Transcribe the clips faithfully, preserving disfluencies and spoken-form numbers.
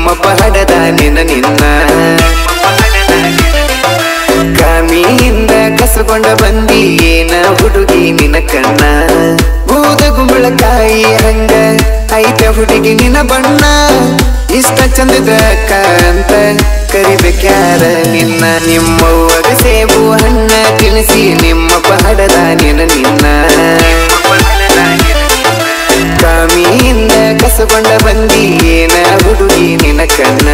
ನಿಮ್ಮಪ್ಪ ಹಡದ ನಿನ್ನ ನಿನ್ನ ಕಾಮಿಯಿಂದ ಕಸಕೊಂಡ ಬಂದಿ ಏನ ಹುಡುಗಿ ನಿನ್ನ ಕಣ್ಣ ಊದ ಗುಂಬಳಕಾಯಿ ಹಂಗ ಐತ ಹುಡುಗಿ ನಿನ್ನ ಬಣ್ಣ ಇಷ್ಟ ಚಂದದ ಅಂತ ಕರಿಬೇಕ್ಯಾರ ನಿನ್ನ ನಿಮ್ಮವ್ವಗ ಸೇಬು ಹಣ್ಣ ತಿನಿಸಿ ನಿಮ್ಮಪ್ಪ ಹಡದ ನಿನ್ನ ನಿನ್ನ ಕಾಮಿಯಿಂದ ಕಸಕೊಂಡ ಬಂದಿ ಏನ ಹುಡುಗಿ ನಿನ್ನ ಕಣ್ಣ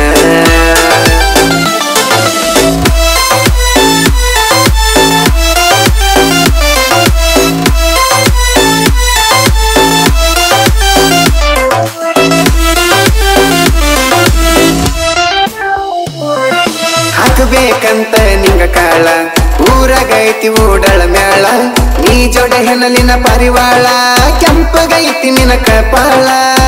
ಹಾಕಬೇಕಂತ ನಿಂಗ ಕಾಳ ಊರಾಗೈತಿ ಓಡಳ ಮ್ಯಾಳ ನೀ ಜೋಡ ಹೆಣಲಿನ ಪರಿವಾಳ ಕೆಂಪಗೈತಿ ನಿನ ಕಪಾಳ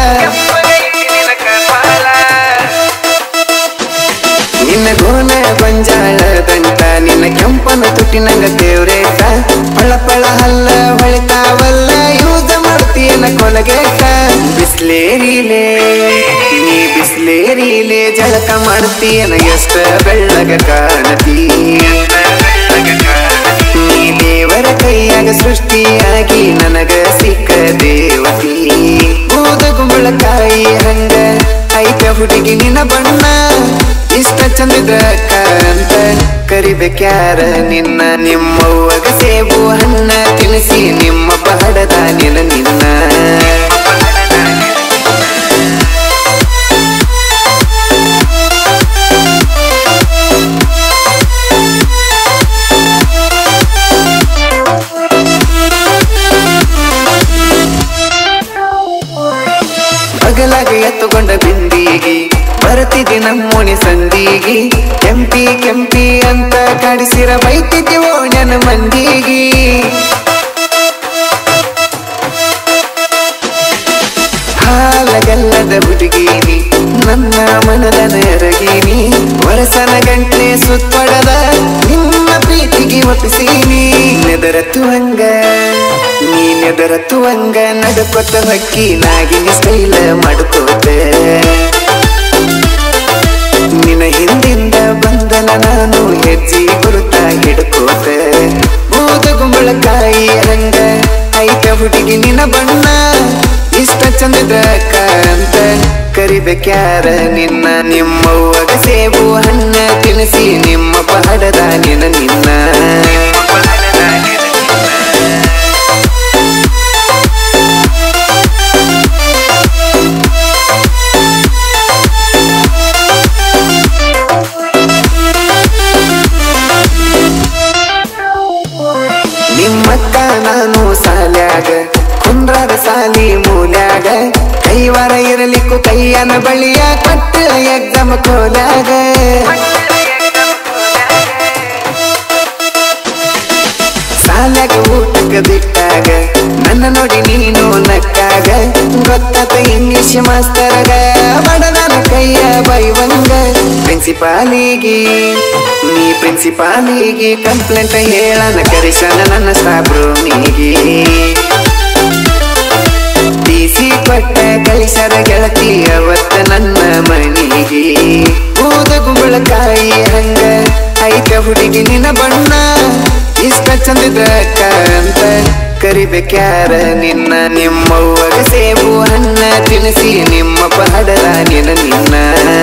ನಿನ್ನ ಗೋನ ಗೊಂಜಾಳದಂತ ನಿನ್ನ ಕೆಂಪನ ತುಟ್ಟಿನಂಗ ದೇವ್ರೇಟ ಪಳ ಪಳ ಹಲ್ಲ ಹೊಳಿತಾವಲ್ಲ ಯೂಸ ಮಾಡ್ತೀಯನ ಕೊಲಗೇಟ ಬಿಸ್ಲೇರಿಲೇ ನೀ ಬಿಸ್ಲೇರಿಲೇ ಜಳಕ ಮಾಡ್ತೀಯನ ಎಷ್ಟ ಬೆಳ್ಳಗ ಕಾಣತಿ ನೀ ದೇವರ ಕೈಯಾಗ ಸೃಷ್ಟಿಯಾಗಿ ನನಗ ಸಿಕ್ಕ ದೇವತಿ ಊದ ಗುಂಬಳಕಾಯಿ ಹಂಗ ಐತ ಹುಡುಗಿ ನಿನ್ನ ಬಣ್ಣ ಇಷ್ಟ ಚಂದದ ಅಂತ ಕರಿಬೇಕ್ಯಾರ ನಿನ್ನ ನಿಮ್ಮವ್ವಗ ಸೇಬು ಹಣ್ಣ ತಿನಿಸಿ ನಿಮ್ಮಪ್ಪ ಹಡದ ನಿನ್ನ ನಿನ್ನ ಬಗಲಾಗ ಎತ್ತುಕೊಂಡ ಬಿಂದಿಗಿ ಬರ್ತಿದ್ದಿ ನಮ್ಮೋಣಿ ಸಂದಿಗಿ ಕೆಂಪಿ ಕೆಂಪಿ ಅಂತ ಕಾಡಿಸಿರ ಬೈತಿದ್ದಿ ಓಣ್ಯನ ಮಂದಿಗಿ ಹಾಲಗಲ್ಲದ ಹುಡುಗೀನಿ ನನ್ನ ಮನದ ನೆರಗೀನಿ ವರಸನ ಗಂಟ್ಲೆ ಸುತ್ತೊಡದ ನಿಮ್ಮ ಪ್ರೀತಿಗೆ ಒಪ್ಪಿಸೀನಿ ನೆದರತ್ತು ಹಂಗ ನೀ ನೆದರತ್ತು ಹಂಗ ನಡ್ಕೊತ ಹಕ್ಕಿ ನಾಗಿನಿ ಸ್ಟೈಲ ಮಾಡ್ಕೋತೆ ನಿನ್ನ ಹಿಂದಿಂದ ಬಂದನ ನಾನು ಹೆಜ್ಜೆ ಗುರುತ ಹಿಡ್ಕೋತೆ ಊದ ಗುಂಬಳಕಾಯಿ ಹಂಗ ಐತ ಹುಡುಗಿ ನಿನ್ನ ಬಣ್ಣ ಇಷ್ಟ ಚಂದದ ಅಂತ ಕರಿಬೇಕ್ಯಾರ ನಿನ್ನ ನಿಮ್ಮವ್ವಗ ಸೇಬು ಹಣ್ಣ ತಿನಿಸಿ ನಿಮ್ಮಪ್ಪ ಹಡದ ನಿನ್ನ ನಿನ್ನ ನಿಮ್ಮಕ್ಕ ನಾನು ಸಾಲ್ಯಾಗ ಕುಂದ್ರಾದ ಸಾಲಿ ಮೂಲ್ಯಾಗ ಕೈವಾರ ಇರಲಿಕ್ಕೂ ಕೈಯನ ಬಳಿಯ ಕೊಟ್ಟ ಎಕ್ಸಾಮ್ ಕೋಲ್ಯಾಗ ಸಾಲ್ಯಾಗ ಊಟಕ್ಕೆ ಬಿಟ್ಟಾಗ ನನ್ನ ನೋಡಿ ನೀನು ನಕ್ಕಾಗ ಗೊತ್ತಾತ ಇಂಗ್ಲಿಷ್ ಮಾಸ್ತರಗ ಬಡದನ ಕೈಯ ಬೈವಂಗ ಪ್ರಿನ್ಸಿಪಾಲಿಗೆ ನೀ ಪ್ರಿನ್ಸಿಪಾಲಿಗೆ ಕಂಪ್ಲೇಂಟ್ ಹೇಳನ ಕರಿಸನ ನನ್ನ ಸ್ಟಾಫ್ ರೂಮಿಗೆ ಟಿಸಿ ಕೊಟ್ಟ ಕಳಿಸರ ಗೆಳತಿ ಅವತ್ತ ನನ್ನ ಮನಿಗೆ ಊದ ಗುಂಬಳಕಾಯಿ ಹಂಗ ಐತ ಹುಡುಗಿ ನಿನ್ನ ಬಣ್ಣ ಇಷ್ಟ ಚಂದದ ಅಂತ ಕರಿಬೇಕ್ಯಾರ ನಿನ್ನ ನಿಮ್ಮವ್ವಗ ಸೇಬು ಹಣ್ಣ ತಿನಿಸಿ ನಿಮ್ಮಪ್ಪ ಹಡದ ನಿನ್ನ ನಿನ್ನ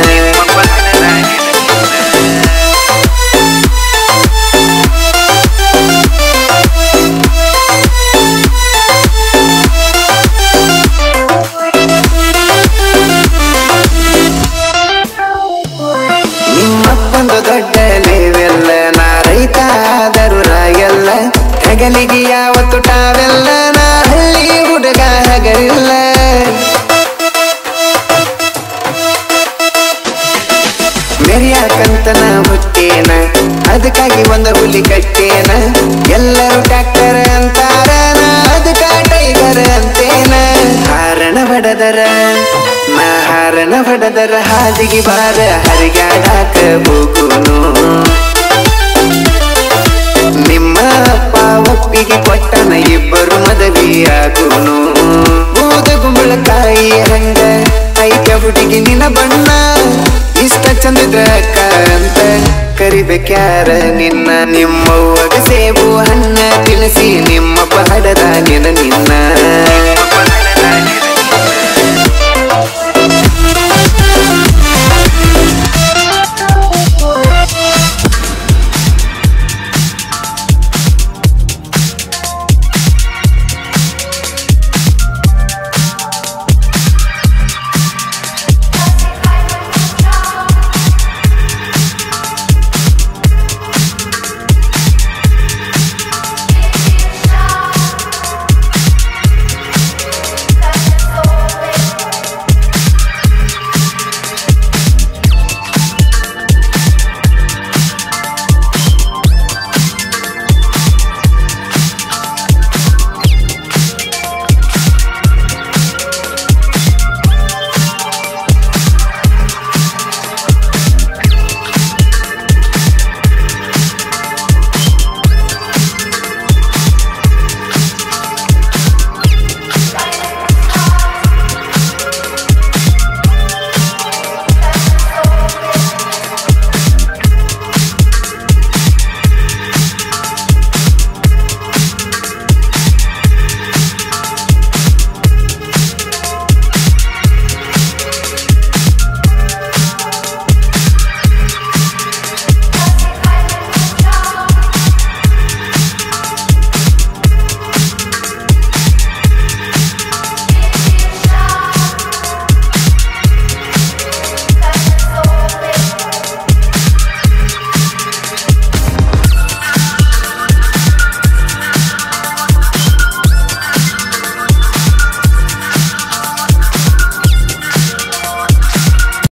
ನಿಮ್ಮಪ್ಪಂದು ದೊಡ್ಡ ಲೇವೆಲ್ಲ ನಾ ರೈತ ಆದರೂ ರಾಯಲ್ಲ ಹೆಗಲಿಗೆ ಯಾವತ್ತು ಟಾವೆಲ್ಲ ನಾ ಹಳ್ಳಿ ಹುಡುಗ ಹಗರಿಲ್ಲ ಮೆರಿಯಾಕಂತನ ಹುಟ್ಟೇನ ಅದಕ್ಕಾಗಿ ಒಂದು ಹುಲಿ ಕಟ್ಟೇನ ಎಲ್ಲರೂ ಟ್ಯಾಕ್ಟರ್ ಅಂತಾರ ನಾ ಅದಕ್ಕ ಟೈಗರ್ ಅಂತೇನ ಹಾರಣ ಬಡದರ ನಾ ಹಾರಣ ಬಡದರ ಹಾದಿಗೆ ಬಾರ ಹರಿಗಾಡಾಕ ಹೋಗುನು ನಿಮ್ಮ ಅಪ್ಪ ಒಪ್ಪಿಗೆ ಕೊಟ್ಟನ ಇಬ್ಬರು ಮದುವೆಯಾಗುನು ಊದ ಗುಂಬಳಕಾಯಿ ಹಂಗ ಐತ ಹುಡುಗಿ ನಿನ್ನ ಬಣ್ಣ ಕರಿಬೇಕ್ಯಾರ ನಿನ್ನ ನಿಮ್ಮವ್ವಗ ಸೇಬು ಹಣ್ಣ ತಿನ್ನಿಸಿ ನಿಮ್ಮಪ್ಪ ಹಡದ ನಿನ್ನ ನಿನ್ನ